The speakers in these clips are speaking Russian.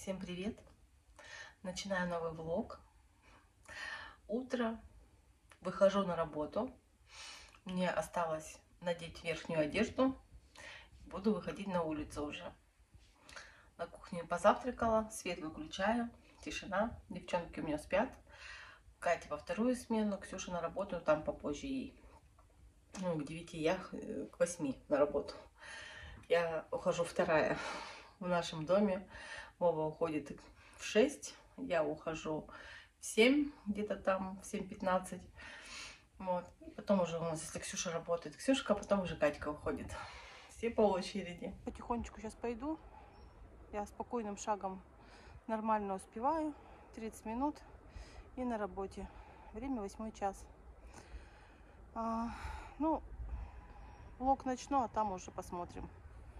Всем привет! Начинаю новый влог. Утро. Выхожу на работу. Мне осталось надеть верхнюю одежду. Буду выходить на улицу уже. На кухне позавтракала. Свет выключаю. Тишина. Девчонки у меня спят. Катя во вторую смену. Ксюша на работу. Там попозже ей. К 9, я к 8 на работу. Я ухожу вторая в нашем доме. Вова уходит в 6, я ухожу в 7, где-то там, в 7:15. Вот. И потом уже у нас, если Ксюша работает, Ксюшка, а потом уже Катька уходит. Все по очереди. Потихонечку сейчас пойду. Я спокойным шагом нормально успеваю. 30 минут и на работе. Время 8 час. Влог начну, а там уже посмотрим.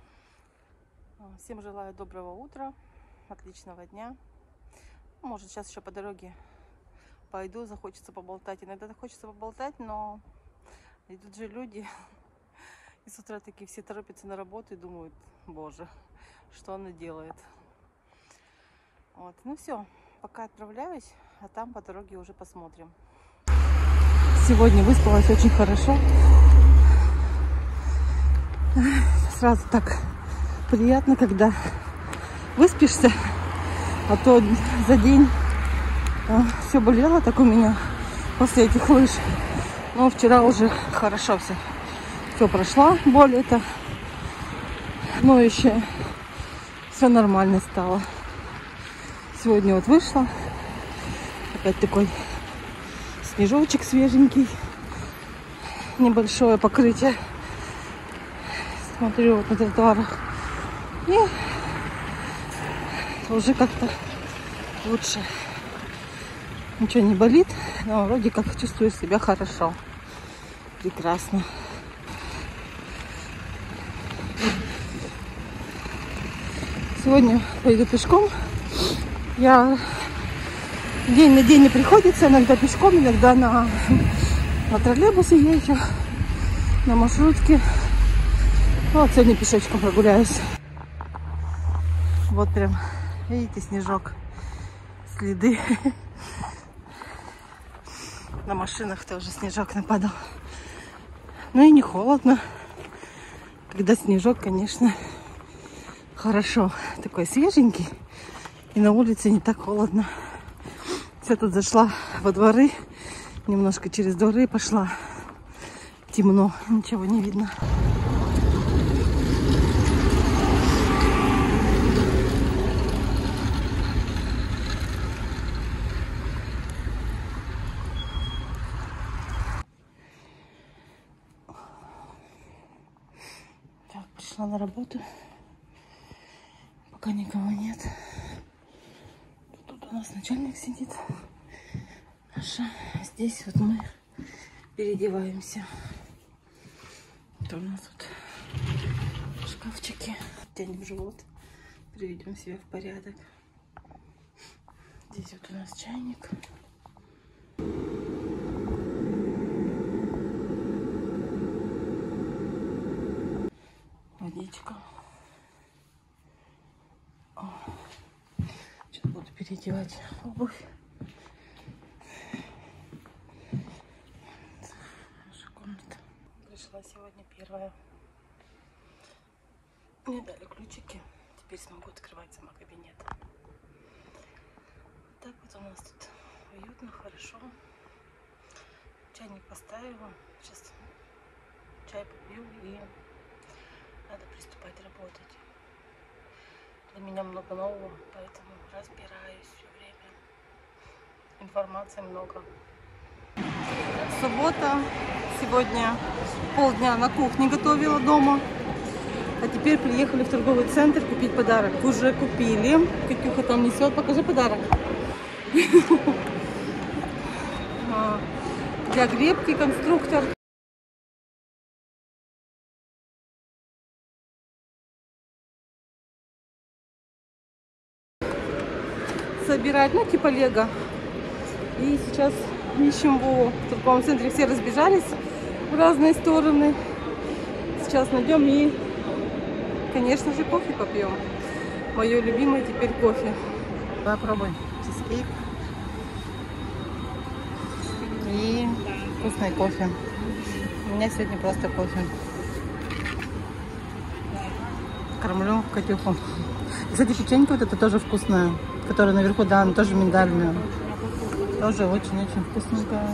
Всем желаю доброго утра, отличного дня. Может, сейчас еще по дороге пойду, захочется поболтать. Иногда хочется поболтать, но идут же люди. И с утра такие все торопятся на работу и думают: боже, что она делает. Вот, ну все, пока отправляюсь, а там по дороге уже посмотрим. Сегодня выспалась очень хорошо. Сразу так приятно, когда выспишься, а то за день все болело так у меня после этих лыж. Но вчера уже хорошо все прошла, боль это, но еще все нормально стало. Сегодня вот вышла, опять такой снежочек свеженький, небольшое покрытие. Смотрю вот на тротуарах. И уже как-то лучше. Ничего не болит, но вроде как чувствую себя хорошо. Прекрасно. Сегодня пойду пешком. Я день на день не приходится. Иногда пешком, иногда на троллейбусе езжу, на маршрутке. Вот сегодня пешочком прогуляюсь. Вот прям, видите, снежок, следы. На машинах тоже снежок нападал. Ну и не холодно. Когда снежок, конечно, хорошо. Такой свеженький. И на улице не так холодно. Все тут зашла во дворы. Немножко через дворы пошла. Темно, ничего не видно. Пришла на работу, пока никого нет. Тут у нас начальник сидит. Наша. Здесь вот мы переодеваемся. Это у нас вот шкафчики. Тянем живот, приведем себя в порядок. Здесь вот у нас чайник. Водичка. Сейчас буду переодевать обувь. Наша комната. Пришла сегодня первая. Мне дали ключики. Теперь смогу открывать сама кабинет. Так вот у нас тут уютно, хорошо. Чайник поставила. Сейчас чай попью и надо приступать работать. Для меня много нового, поэтому разбираюсь все время. Информации много. Суббота. Сегодня полдня на кухне готовила дома. А теперь приехали в торговый центр купить подарок. Уже купили. Катюха там несет. Покажи подарок. Для гребки конструктор. Собирать, ну типа лего. И сейчас ищем в торговом центре. Все разбежались в разные стороны. Сейчас найдем и, конечно же, кофе попьем. Мое любимое теперь кофе. Попробуй чизкейк и вкусный кофе. У меня сегодня просто кофе. Кормлю Катюху. Кстати, печенька вот это тоже вкусная, которая наверху, да, она тоже миндальная. Тоже очень-очень вкусненькая.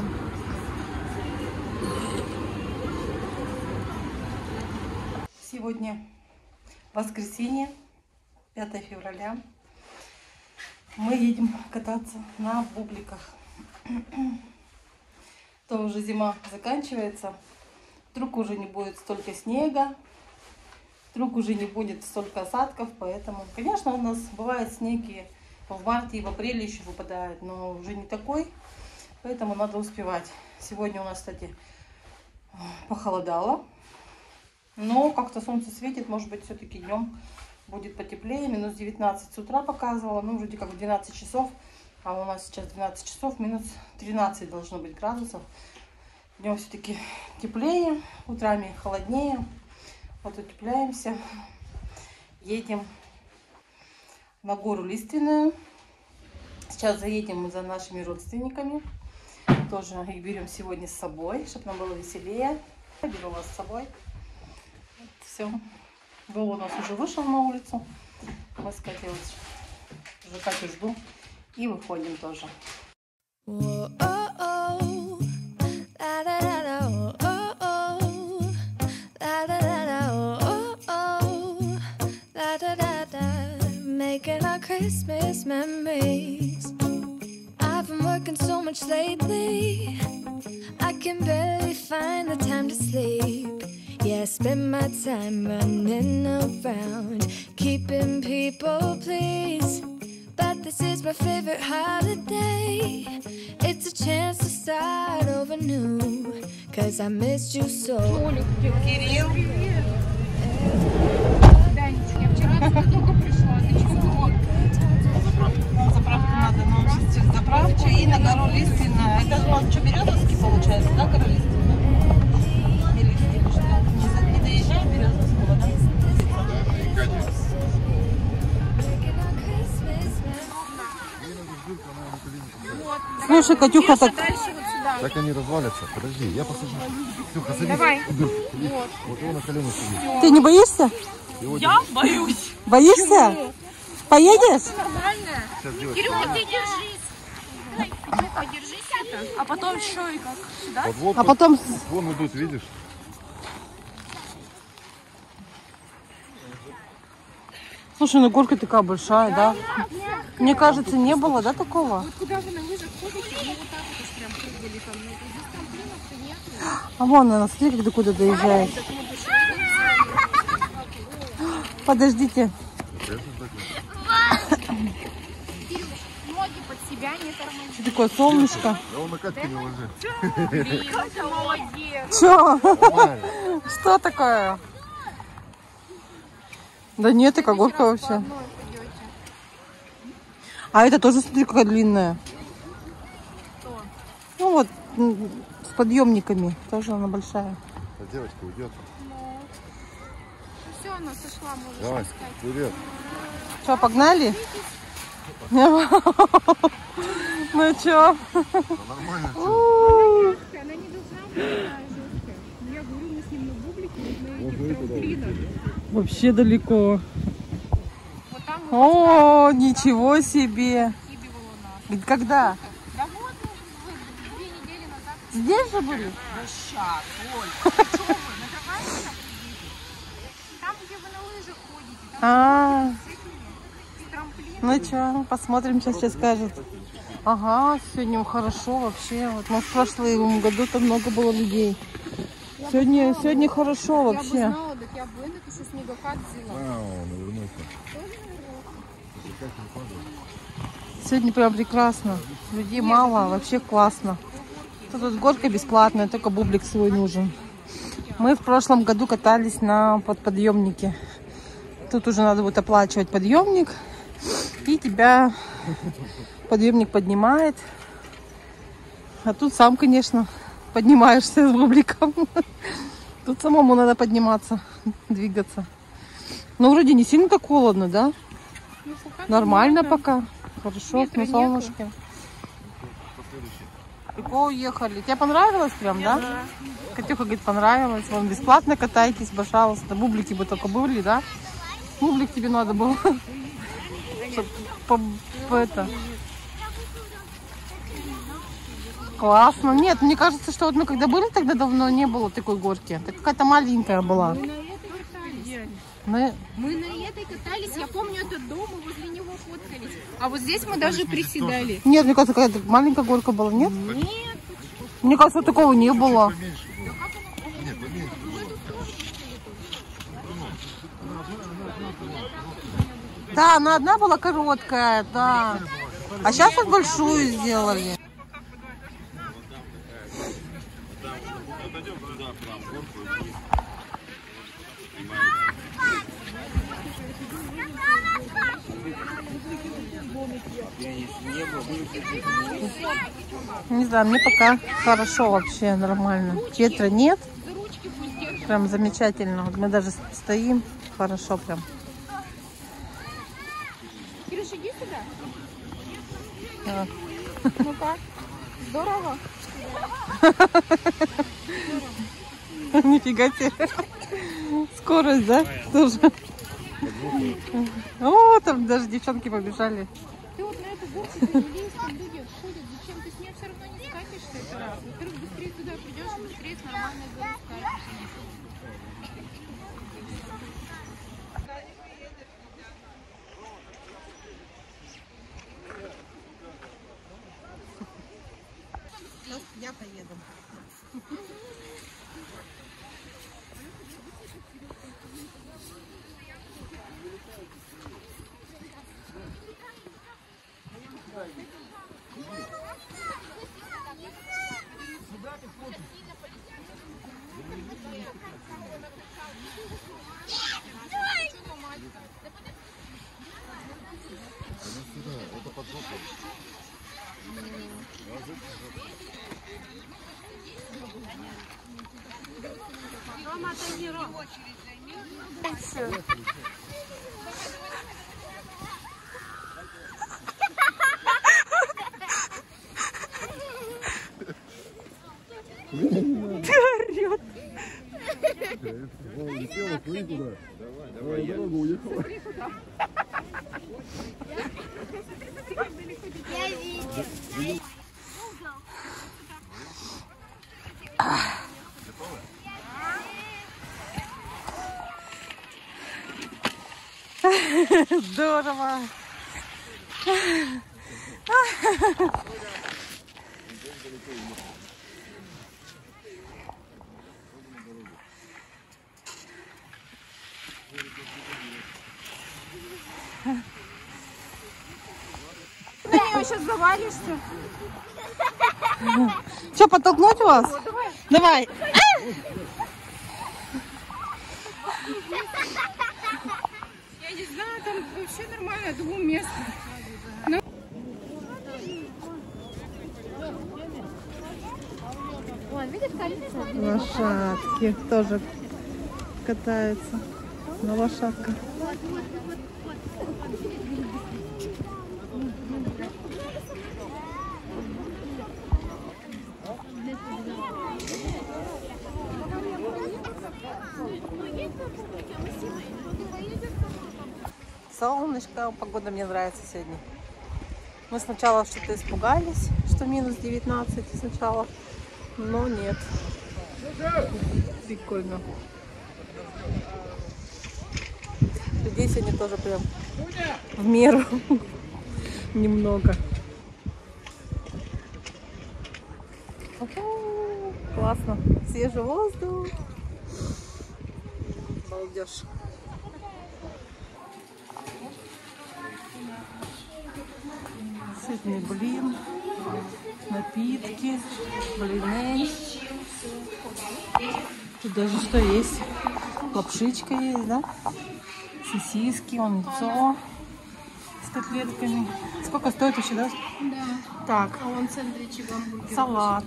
Сегодня воскресенье, 5 февраля. Мы едем кататься на бубликах. То уже зима заканчивается. Вдруг уже не будет столько снега. Вдруг уже не будет столько осадков. Поэтому, конечно, у нас бывает снег и в марте, и в апреле еще выпадает. Но уже не такой. Поэтому надо успевать. Сегодня у нас, кстати, похолодало. Но как-то солнце светит. Может быть, все-таки днем будет потеплее. Минус 19 с утра показывала. Ну, вроде как 12 часов. А у нас сейчас 12 часов. Минус 13 должно быть градусов. Днем все-таки теплее. Утрами холоднее. Вот утепляемся. Едем на гору Лиственную. Сейчас заедем за нашими родственниками. Тоже их берем сегодня с собой, чтобы нам было веселее. Я беру вас с собой. Вот, все. Вова у нас уже вышел на улицу. Мы с Катей уже Катю жду. И выходим тоже. Making our Christmas memories. I've been working so much lately, I can barely find the time to sleep. Yeah, I spend my time running around, keeping people pleased. But this is my favorite holiday. It's a chance to start over new, cause I missed you so. Кирилл. Я вчера только пришла. Ты чего? Заправку надо научиться заправку и на гору Лиственная. Это же он что, Березовский получается, да, гора Лиственная? Или что? Не доезжаем Березовского, да? Слушай, Катюха, так... Так они развалятся. Подожди, я посажу. Катюха, садись. Давай. Вот его на колено садись. Ты не боишься? Я боюсь. Боишься? Поедешь? Нормально. Кирюха, ты держись. Подержись это. А потом что и как? Сюда? Вот, А потом... Вон идут, видишь? Слушай, ну горка такая большая, да? Мне кажется, не было, да, такого? Вот куда вы на лыжах ходите, мы вот так вот прям прыгали там. Здесь трамплинов-то нет. А вон она, смотри, как до куда доезжает. Подождите. Ноги под себя не тормози. Что такое, солнышко? Да он на Катьке не ложи. Блин, ты молодец. Что? Что такое? Да нет, такая горка вообще. А это тоже, смотри, какая длинная. Что? Ну вот, с подъемниками. Тоже она большая. А девочка уйдет. Ну все, она сошла, можешь Давай, искать. вперед. Что, погнали? Ну что? Нормально. Она не должна быть такая жесткая. Я говорю, мы с ним на бублике, на этих трамплинах. Вообще далеко. Вот там О, ничего себе. закидывала нас. Когда? Да вот, 2 недели назад. Здесь же были? Да щас, Оль. Что вы, на трамвае там, где вы на лыжах ходите, там с трамплином. Ну что, посмотрим, сейчас скажет. Ага, сегодня хорошо вообще. Вот мы в прошлом году там много было людей. Сегодня хорошо вообще. Я бы знала, так я бы еще снегокат взяла. Он навернулся. Сегодня прям прекрасно. Людей мало, вообще классно. Тут горка бесплатная, только бублик свой нужен. Мы в прошлом году катались на подъемнике. Тут уже надо будет оплачивать подъемник. И тебя подъемник поднимает. А тут сам, конечно, поднимаешься с бубликом. Тут самому надо подниматься, двигаться. Но вроде не сильно так холодно, да? Ну, Нормально пока. хорошо, Ветра на нету. солнышке. Легко уехали. Тебе понравилось прям, да? Катюха говорит, понравилось. Вон, бесплатно катайтесь, пожалуйста. Бублики бы только были, да? Бублик тебе надо было. Это. Классно. Нет, мне кажется, что вот мы когда были, тогда давно не было такой горки. Так какая-то маленькая была. Мы на этой катались. Мы... Мы на этой катались. Я помню этот дом, мы возле него фоткались. А вот здесь мы даже приседали. Нет, мне кажется, какая-то маленькая горка была, нет? Нет. Мне кажется, такого не было. Да, она одна была короткая, да. А сейчас вот большую сделали. Не знаю, мне пока хорошо вообще, нормально. Ветра нет. Прям замечательно. Вот мы даже стоим. Хорошо прям. Кирюш, иди сюда. Да. Ну как? Здорово? Нифига себе. Скорость, да? Тоже. О, там даже девчонки побежали. Ты вот на эту горку не лезь, там люди ходят. Зачем? Ты с ней все равно не скатишься это раз. Во-первых, быстрее туда придешь, быстрее с нормальной горы скатишься. Я поеду. Орёт. Летела, смотри куда. Давай, дорогу уехала. Здорово. Ты на нее сейчас завалишься. Что, подтолкнуть вас? Давай. Я не знаю, там вообще нормально, двухместно. Лошадки тоже катаются на лошадках. Солнышко, погода мне нравится сегодня. Мы сначала что-то испугались, что минус 19 сначала, но нет. Прикольно. Людей сегодня тоже прям в меру немного. Классно. Свежий воздух. Балдеж. Сытный блин, напитки, блины. Тут даже что есть? Лапшичка есть, да? Сосиски, вон яйцо с котлетками. Сколько стоит еще, да? Да. Так, А вон сэндвичи, гамбургеры. салат.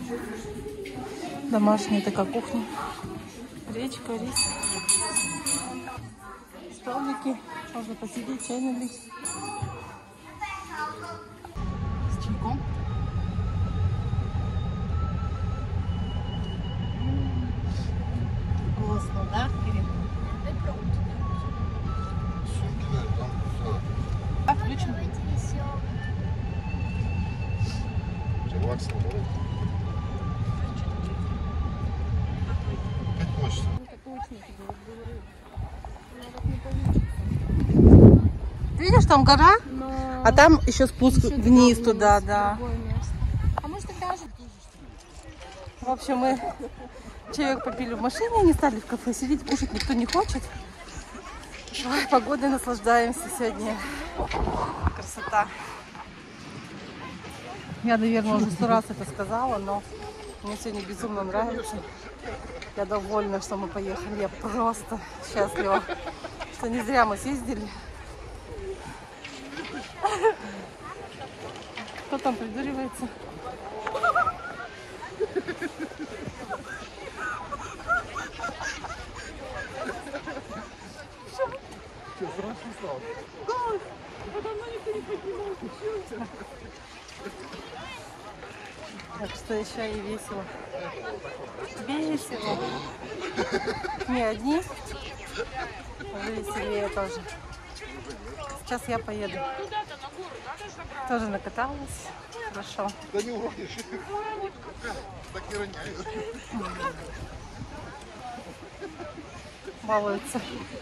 Домашняя такая кухня. Гречка, рис. Столики. Можно посидеть, чай налить. С чайком. Вкусно, да, Кирилл? А, включим. Релакс, наоборот. Как хочется. Видишь, там гора, а там еще спуск вниз туда, да. А может тогда же... В общем, мы чаек попили в машине, не стали в кафе сидеть, кушать никто не хочет. Ой, погодой наслаждаемся сегодня. Красота. Я, наверное, уже 100 раз это сказала, но мне сегодня безумно нравится. Я довольна, что мы поехали. Я просто счастлива, что не зря мы съездили. Кто там придуривается? Так что еще и весело. Весело. Не одни, уже веселее тоже. Сейчас я поеду. Тоже накаталась. Хорошо. Да не уронишь. Так не роняю. Балуются.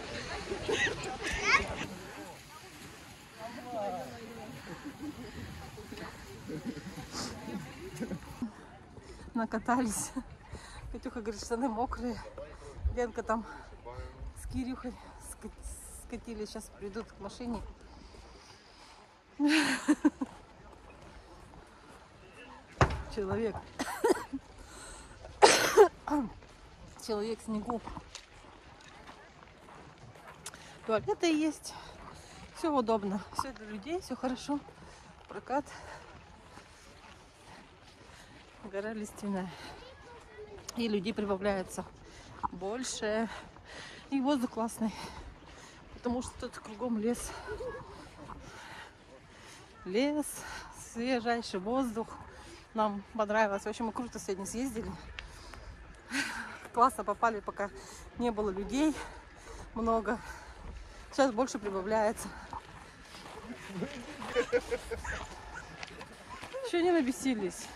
Накатались. Катюха говорит, штаны мокрые. Ленка там с Кирюхой скатили. Сейчас придут к машине. Человек. Человек в снегу. Туалеты есть. Все удобно. Все для людей, все хорошо. Прокат. Гора лиственная. И людей прибавляется больше. И воздух классный. Потому что тут кругом лес. Лес, свежайший воздух. Нам понравилось. В общем, мы круто сегодня съездили. Классно попали, пока не было людей много. Сейчас больше прибавляется. Еще не набесились.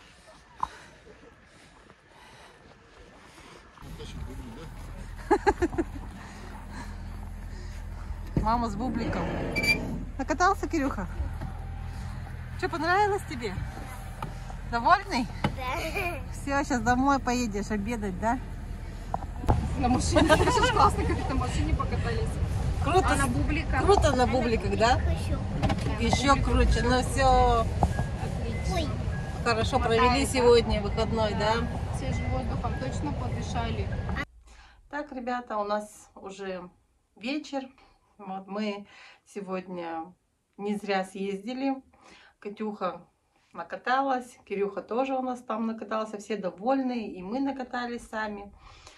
Мама с бубликом. Накатался, Кирюха? Что, понравилось тебе? Довольный? Да. Все, сейчас домой поедешь обедать, да? На машине. Это классно, как на машине покатались. Круто, А на бубликах? круто на бубликах, да? Еще круче. Ну все, хорошо провели сегодня выходной, да? Свежим воздухом точно подышали. Так, ребята, у нас уже вечер. Вот мы сегодня не зря съездили. Катюха накаталась, Кирюха тоже у нас там накатался. Все довольны, и мы накатались сами.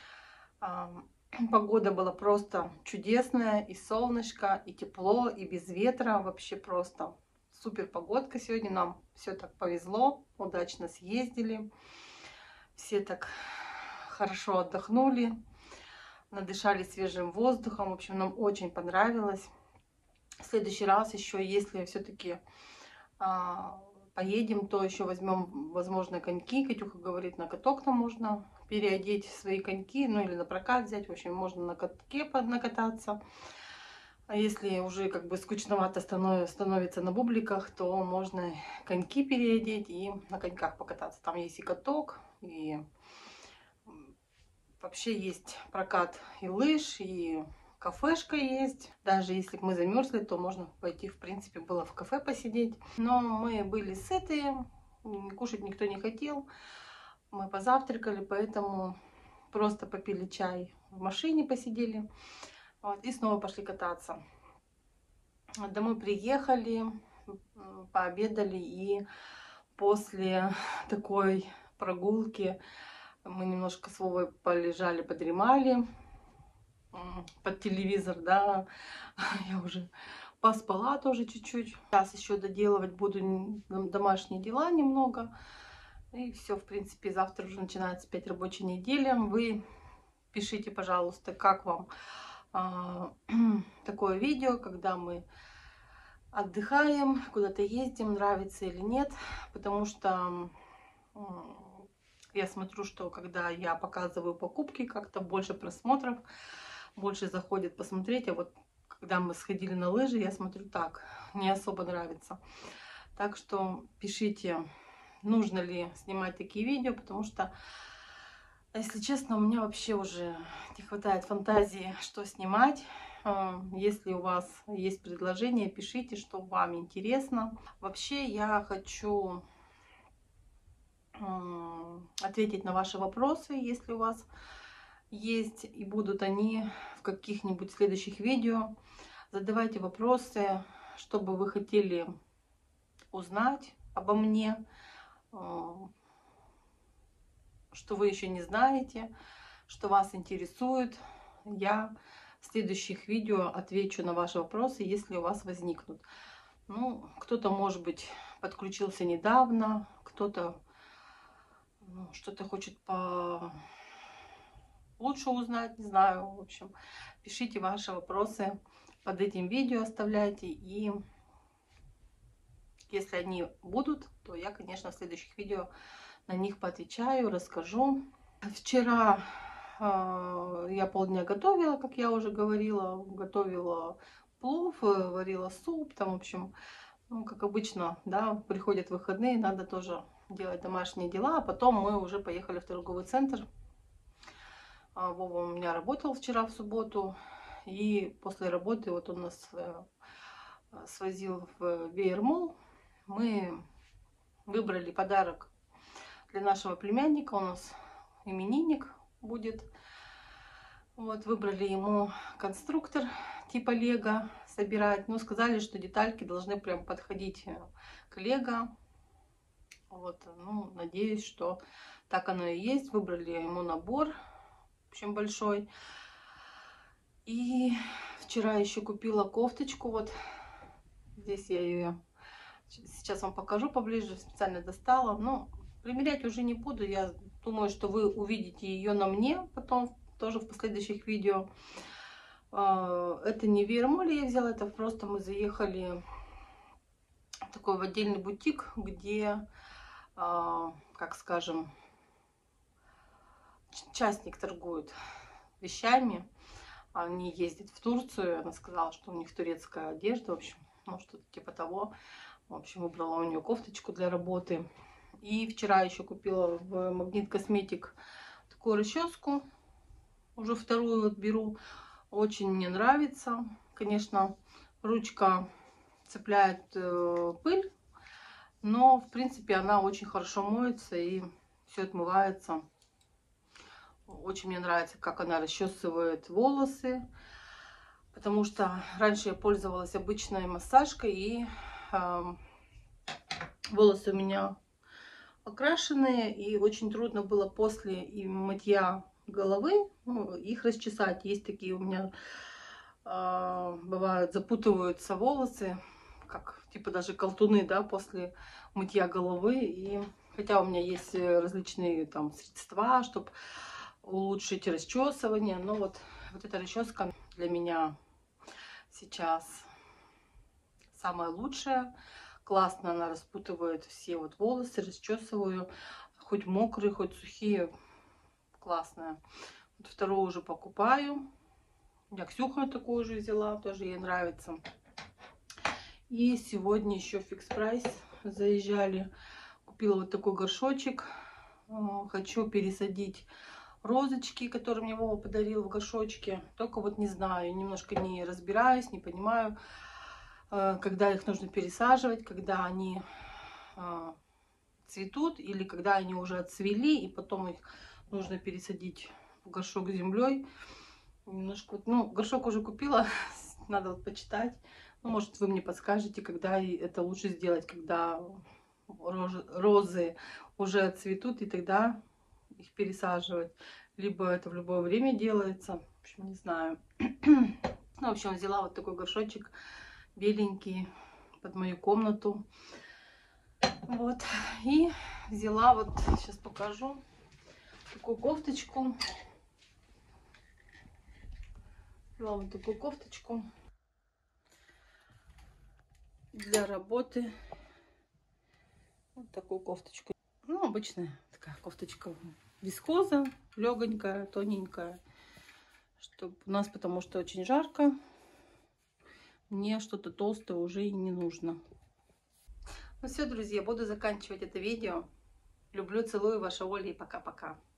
Погода была просто чудесная, и солнышко, и тепло, и без ветра. Вообще просто супер погодка сегодня. Нам все так повезло, удачно съездили. Все так хорошо отдохнули, надышались свежим воздухом. В общем, нам очень понравилось. В следующий раз еще, если все-таки поедем, то еще возьмем, возможно, коньки. Катюха говорит, на каток там можно переодеть свои коньки, ну или на прокат взять. В общем, можно на катке накататься. А если уже как бы скучновато становится на бубликах, то можно коньки переодеть и на коньках покататься. Там есть и каток, и вообще есть прокат и лыж, и кафешка есть. Даже если бы мы замерзли, то можно пойти, в принципе, было в кафе посидеть. Но мы были сытые, кушать никто не хотел. Мы позавтракали, поэтому просто попили чай в машине, посидели. Вот, и снова пошли кататься. Домой приехали, пообедали, и после такой прогулки. Мы немножко с Вовой полежали, подремали под телевизор, да. Я уже поспала тоже чуть-чуть. Сейчас еще доделывать буду домашние дела немного. И все, в принципе, завтра уже начинается 5 рабочей недели. Вы пишите, пожалуйста, как вам такое видео, когда мы отдыхаем, куда-то ездим, нравится или нет. Потому что я смотрю, что когда я показываю покупки, как-то больше просмотров, больше заходит посмотреть. А вот когда мы сходили на лыжи, я смотрю, так, не особо нравится. Так что пишите, нужно ли снимать такие видео, потому что, если честно, у меня вообще уже не хватает фантазии, что снимать. Если у вас есть предложение, пишите, что вам интересно. Вообще, я хочу ответить на ваши вопросы, если у вас есть, и будут они в каких-нибудь следующих видео. Задавайте вопросы, что бы вы хотели узнать обо мне, что вы еще не знаете, что вас интересует. Я в следующих видео отвечу на ваши вопросы, если у вас возникнут. Ну, кто-то, может быть, подключился недавно, кто-то что-то хочет лучше узнать, не знаю. В общем, пишите ваши вопросы под этим видео, оставляйте. И если они будут, то я, конечно, в следующих видео на них поотвечаю, расскажу. Вчера я полдня готовила, как я уже говорила. Готовила плов, варила суп. Там, в общем, ну, как обычно, да, приходят выходные, надо тоже делать домашние дела. А потом мы уже поехали в торговый центр. Вова у меня работал вчера в субботу. И после работы вот он нас свозил в Веермол. Мы выбрали подарок для нашего племянника. У нас именинник будет. Вот, выбрали ему конструктор типа Лего собирать. Но сказали, что детальки должны прям подходить к Лего. Вот, ну, надеюсь, что так оно и есть. Выбрали ему набор, в общем, большой. И вчера еще купила кофточку. Вот здесь я ее сейчас вам покажу поближе. Специально достала. Но примерять уже не буду. Я думаю, что вы увидите ее на мне потом, тоже в последующих видео. Это не в Веермоле я взяла, это просто мы заехали в такой в отдельный бутик, где, как скажем, частник торгует вещами. Они ездят в Турцию. Она сказала, что у них турецкая одежда, в общем, ну, что-то типа того. В общем, выбрала у нее кофточку для работы. И вчера еще купила в Магнит Косметик такую расческу. Уже вторую вот беру. Очень мне нравится. Конечно, ручка цепляет пыль, но в принципе она очень хорошо моется и все отмывается. Очень мне нравится, как она расчесывает волосы, потому что раньше я пользовалась обычной массажкой, и волосы у меня окрашенные, и очень трудно было после мытья головы их расчесать. Есть такие у меня, бывают, запутываются волосы, как типа даже колтуны, да, после мытья головы. И хотя у меня есть различные там средства, чтобы улучшить расчесывание, но вот эта расческа для меня сейчас самая лучшая. Классно она распутывает все вот волосы, расчесываю, хоть мокрые, хоть сухие. Классная. Вот вторую уже покупаю. Я Ксюху такую же взяла, тоже ей нравится. И сегодня еще в Фикс Прайс заезжали. Купила вот такой горшочек. Хочу пересадить розочки, которые мне Вова подарил в горшочке. Только вот не знаю, немножко не разбираюсь, не понимаю, когда их нужно пересаживать, когда они цветут или когда они уже отцвели, и потом их нужно пересадить в горшок с землей. Немножко, ну, горшок уже купила, надо вот почитать. Ну, может, вы мне подскажете, когда это лучше сделать, когда розы уже цветут, и тогда их пересаживать. Либо это в любое время делается. В общем, не знаю. Ну, в общем, взяла вот такой горшочек беленький под мою комнату. Вот. И взяла вот, сейчас покажу, такую кофточку. Взяла вот такую кофточку для работы. Вот такую кофточку. Ну, обычная такая кофточка вискоза, легонькая, тоненькая. Чтобы у нас, потому что очень жарко, мне что-то толстое уже и не нужно. Ну все, друзья, буду заканчивать это видео. Люблю, целую, ваша Оля, и пока-пока.